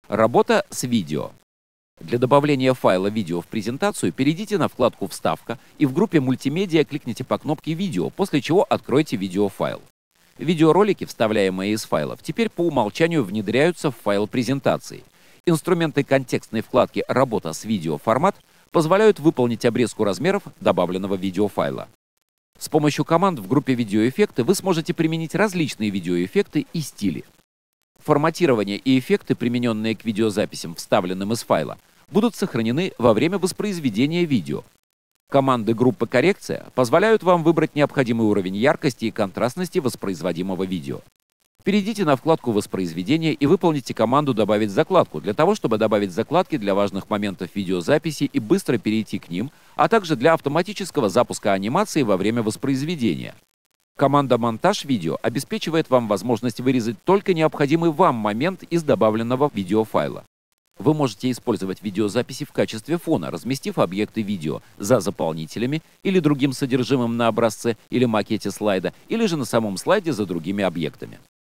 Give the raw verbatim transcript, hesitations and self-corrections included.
Работа с видео. Для добавления файла видео в презентацию перейдите на вкладку «Вставка» и в группе «Мультимедиа» кликните по кнопке «Видео», после чего откройте видеофайл. Видеоролики, вставляемые из файлов, теперь по умолчанию внедряются в файл презентации. Инструменты контекстной вкладки «Работа с видео формат» позволяют выполнить обрезку размеров добавленного видеофайла. С помощью команд в группе «Видеоэффекты» вы сможете применить различные видеоэффекты и стили. Форматирование и эффекты, примененные к видеозаписям, вставленным из файла, будут сохранены во время воспроизведения видео. Команды группы «Коррекция» позволяют вам выбрать необходимый уровень яркости и контрастности воспроизводимого видео. Перейдите на вкладку «Воспроизведение» и выполните команду «Добавить закладку» для того, чтобы добавить закладки для важных моментов видеозаписи и быстро перейти к ним, а также для автоматического запуска анимации во время воспроизведения. Команда «Монтаж видео» обеспечивает вам возможность вырезать только необходимый вам момент из добавленного видеофайла. Вы можете использовать видеозаписи в качестве фона, разместив объекты видео за заполнителями или другим содержимым на образце или макете слайда, или же на самом слайде за другими объектами.